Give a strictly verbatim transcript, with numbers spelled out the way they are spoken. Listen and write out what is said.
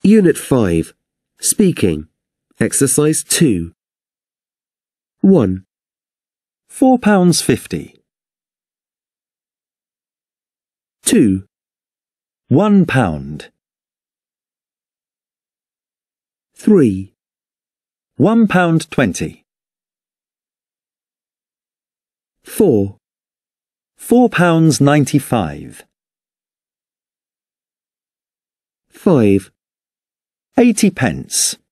Unit five. Speaking. Exercise two. one. Four pounds fifty. two. One pound. three. One pound twenty. four. Four pounds ninety-five. five. Eighty pence.